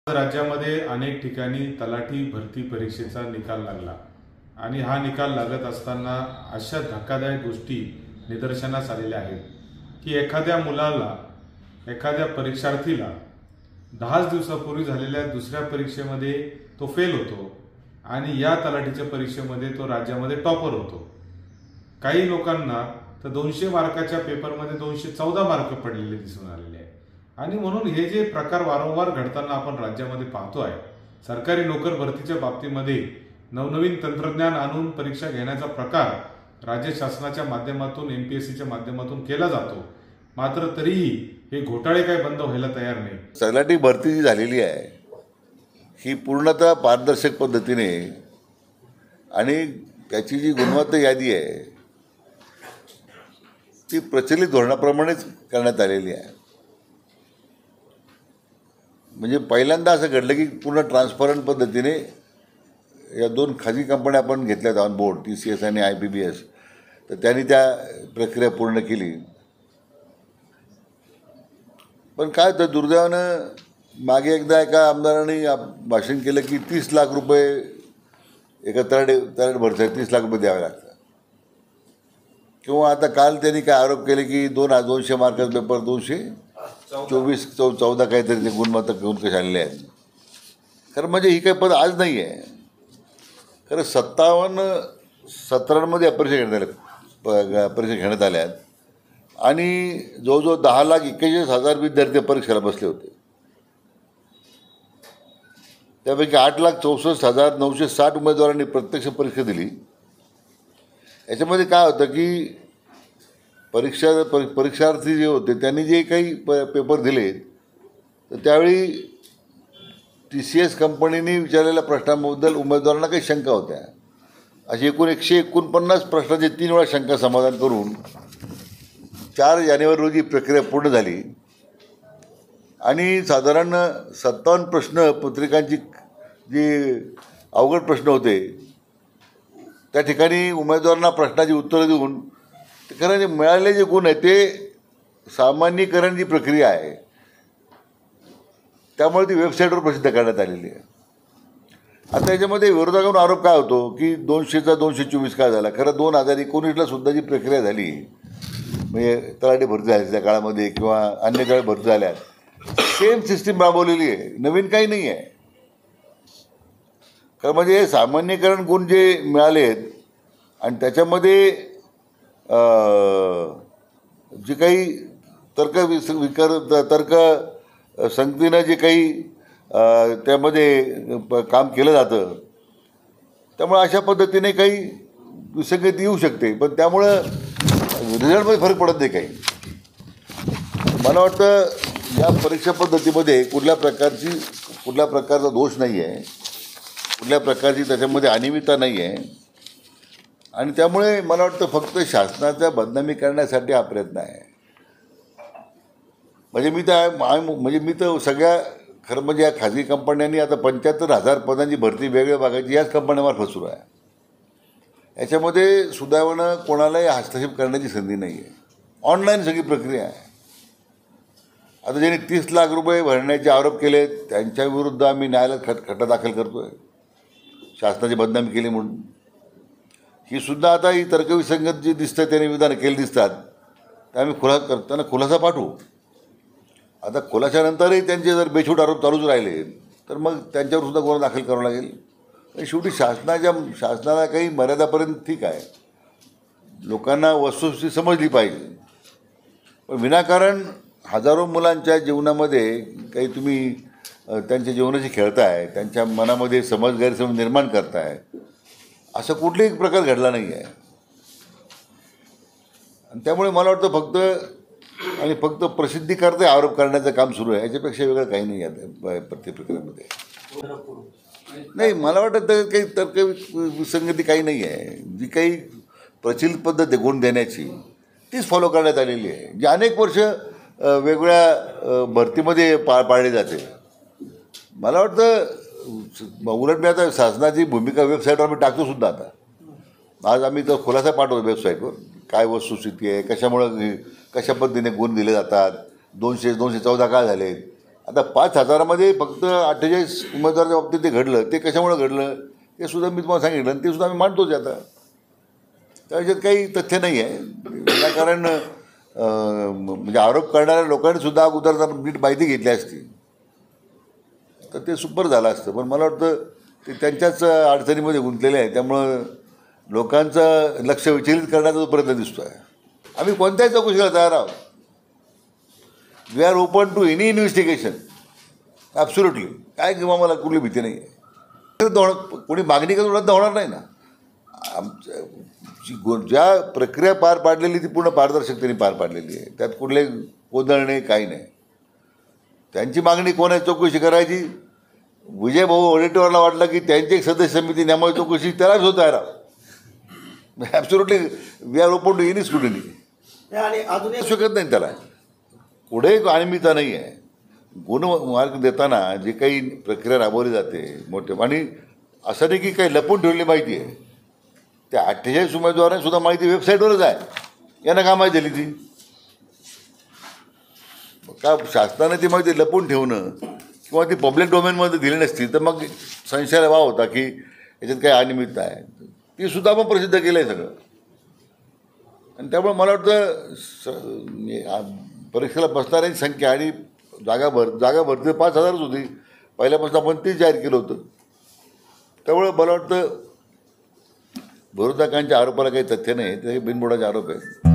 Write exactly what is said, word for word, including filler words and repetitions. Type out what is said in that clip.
राज्यामध्ये अनेक ठिकाणी तलाठी भरती परीक्षेचा निकाल लागला आणि हा निकाल लागत असताना अशा धक्कादायक गोष्टी निदर्शनास आलेल्या आहेत की एखाद्या मुलाला एखाद्या परीक्षार्थीला दहाच दिवसापूर्वी झालेल्या दुसऱ्या परीक्षेमध्ये तो फेल होतो आणि या तलाठीच्या परीक्षेमध्ये तो राज्यामध्ये टॉपर होतो. काही लोकांना तर दोनशे मार्काच्या पेपरमध्ये दोनशे चौदा मार्क पडलेले दिसून आलेले आहे. आणि म्हणून हे जे प्रकार वारंवार घडताना आपण राज्यामध्ये पाहतोय. सरकारी नोकर भरतीच्या बाबतीमध्ये नवनवीन तंत्रज्ञान आणून परीक्षा घेण्याचा प्रकार राज्य शासनाच्या माध्यमातून एमपीएससीच्या माध्यमातून केला जातो. मात्र तरीही हे घोटाळे काय बंद व्हायला तयार नाही. तलाठी भरती जी झालेली आहे ही पूर्णतः पारदर्शक पद्धतीने आणि त्याची जी गुणवत्ता यादी आहे ती प्रचलित धोरणाप्रमाणेच करण्यात आलेली आहे. म्हणजे पहिल्यांदा असं घडलं की पूर्ण ट्रान्सपरंट पद्धतीने या दोन खाजगी कंपन्या आपण घेतल्यात on board, T C S आणि आय बी बी एस. तर त्यांनी त्या प्रक्रिया पूर्ण केली. पण काय तर दुर्दैवानं मागे एकदा एका आमदारांनी भाषण केलं की तीस लाख रुपये एका तलाठी तलाठी भरती तीस लाख रुपये द्यावे लागतात. किंवा आता काल त्यांनी काय आरोप केले की दोन हजार दोनशे मार्काचा पेपर दोनशे चोवीस चौ चौदा काहीतरी ते गुणवत्ता घेऊन कसे आलेले आहेत. खरं म्हणजे ही काही पद आज नाही आहे. खरं सत्तावन्न सतरामध्ये परीक्षा घेण्यात आल्या परीक्षा घेण्यात आल्या आहेत आणि जवळजवळ दहा लाख एक्केचाळीस हजार विद्यार्थी परीक्षेला बसले होते. त्यापैकी आठ लाख चौसष्ट हजार नऊशे साठ उमेदवारांनी प्रत्यक्ष परीक्षा दिली. याच्यामध्ये काय होतं की परीक्षा परी परीक्षार्थी जे होते त्यांनी जे काही प पेपर दिले तर त्यावेळी टी सी एस कंपनीने विचारलेल्या प्रश्नांबद्दल उमेदवारांना काही शंका होत्या. अशी एकूण एकशे एकोणपन्नास प्रश्नांची तीन वेळा शंका समाधान करून चार जानेवारी रोजी प्रक्रिया पूर्ण झाली आणि साधारण सत्तावन्न प्रश्न पत्रिकांची जी अवघड प्रश्न होते त्या ठिकाणी उमेदवारांना प्रश्नाची उत्तरं देऊन ते खरं जे मिळालेले जे गुण आहेत ते सामान्यीकरण जी प्रक्रिया आहे त्यामुळे ती वेबसाईटवर प्रसिद्ध करण्यात आलेली आहे. आता याच्यामध्ये विरोधकांवर आरोप काय होतो की दोनशेचा दोनशे चोवीस काय झाला. खरं दोन हजार एकोणीसला सुद्धा जी प्रक्रिया झाली म्हणजे तलाठी भरती झाली त्या काळामध्ये किंवा अन्य काळी भरती झाल्या सेम सिस्टीम राबवलेली आहे. नवीन काही नाही आहे. खरं म्हणजे सामान्यीकरण गुण जे मिळाले आहेत आणि त्याच्यामध्ये जे काही तर्क विस विकर तर्क संगतीनं जे काही त्यामध्ये काम केलं जातं त्यामुळे अशा पद्धतीने काही विसंगती येऊ शकते. पण त्यामुळं रिझल्टमध्ये फरक पडत नाही काही. मला वाटतं या परीक्षा पद्धतीमध्ये कुठल्या प्रकारची कुठल्या प्रकारचा दोष नाही आहे, कुठल्या प्रकारची त्याच्यामध्ये अनियमितता नाही आहे आणि त्यामुळे मला वाटतं फक्त शासनाच्या बदनामी करण्यासाठी हा प्रयत्न आहे. म्हणजे मी तर म्हणजे मी तर सगळ्या खरं म्हणजे या खाजगी कंपन्यांनी आता पंच्याहत्तर हजार पदांची भरती वेगळ्या भागाची याच कंपन्यांमार्फत सुरू आहे. याच्यामध्ये सुदैवानं कोणालाही हस्तक्षेप करण्याची संधी नाही आहे. ऑनलाईन सगळी प्रक्रिया आहे. आता ज्यांनी तीस लाख रुपये भरण्याचे आरोप केले त्यांच्या विरुद्ध आम्ही न्यायालयात खट खटला दाखल करतो आहे शासनाची बदनामी केली म्हणून. ही सुद्धा आता ही तर्कविसंगत जी दिसतं त्याने विधानं केली दिसतात तर आम्ही खुला करताना खुलासा पाठवू. आता खुलाशानंतरही त्यांचे जर बेछूट आरोप चालूच राहिले तर मग त्यांच्यावर सुद्धा गुन्हा दाखल करावा लागेल. शेवटी शासनाच्या शासनाला काही मर्यादापर्यंत ठीक आहे. लोकांना वस्तुस्थिती समजली पाहिजे. पण विनाकारण हजारो मुलांच्या जीवनामध्ये काही तुम्ही त्यांच्या जीवनाशी खेळताय, त्यांच्या मनामध्ये समज गैरसमज निर्माण करताय, असं कुठलाही प्रकार घडला नाही आहे. आणि त्यामुळे मला वाटतं फक्त आणि फक्त प्रसिद्धी करता आरोप करण्याचं काम सुरू आहे. याच्यापेक्षा वेगळं काही नाही आहे प्रत्येक प्रक्रियेमध्ये. नाही मला वाटतं तर काही तर्क विसंगती काही नाही आहे. जी काही प्रचलित पद्धत आहे गुण देण्याची तीच फॉलो करण्यात आलेली आहे जी अनेक वर्ष वेगवेगळ्या भरतीमध्ये पा पाळली जाते. मला वाटतं उलट मी आता शासनाची भूमिका वेबसाईटवर आम्ही टाकतो सुद्धा. आता आज आम्ही तर खुलासा पाठवतो वेबसाईटवर काय वस्तुस्थिती आहे, कशामुळं कशा पद्धतीने गुण दिले जातात, दोनशे दोनशे चौदा काय झाले. आता पाच हजारामध्ये फक्त अठ्ठेचाळीस उमेदवाराच्या बाबतीत ते घडलं, ते कशामुळे घडलं ते सुद्धा मी तुम्हाला सांगितलं आणि ते सुद्धा आम्ही मांडतोच आता. त्याच्यात काही तथ्य नाही आहे. विनाकारण म्हणजे आरोप करणाऱ्या लोकांनी सुद्धा अगोदर जर नीट माहिती घेतली असती तर ते सुपर झालं असतं. पण मला वाटतं ते त्यांच्याच अडचणीमध्ये गुंतलेले आहे, त्यामुळं लोकांचं लक्ष विचलित करण्याचा जो प्रयत्न दिसतो आहे. आम्ही कोणत्याही चौकशीला तयार आहोत. We are open to any investigation, absolutely. काय किंवा मला कुठली भीती नाही आहे. कोणी मागणी करून रद्द होणार नाही ना. आमच्या ज्या प्रक्रिया पार पाडलेली ती पूर्ण पारदर्शकतेने पार पाडलेली आहे. त्यात कुठले गोंधळ नाही, काही नाही. त्यांची मागणी कोण आहे चौकशी करायची, विजय भाऊ वडेट्टीवारला वाटलं की त्यांची एक सदस्य समिती नेमावी चौकशी, त्यालाच होत आहे राव. Absolutely we are open to any student. आणि अजून एक शकत नाही त्याला. पुढे अनियमितता नाही आहे. गुणमार्ग देताना जी काही प्रक्रिया राबवली जाते मोठे, आणि असं नाही की काही लपून ठेवलेली माहिती आहे. त्या अठ्ठेचाळीस उमेदवारांनी सुद्धा माहिती वेबसाईटवरच आहे. यांना का माहिती दिली ती? का शासनाने ती माहिती लपून ठेवणं किंवा ती पब्लिक डोमेनमध्ये दिली नसती तर मग संशय वाव होता की याच्यात काही अनियमितता आहे. ती सुद्धा आपण प्रसिद्ध केलं आहे सगळं. आणि त्यामुळे मला वाटतं स परीक्षेला बसणाऱ्यांची संख्या आणि जागा भर जागा भरती पाच हजारच होती. पहिल्यापासून आपण तीच जाहीर केलं होतं. त्यामुळे मला वाटतं विरोधकांच्या आरोपाला काही तथ्य नाही, ते बिनबुडाचे आरोप आहे.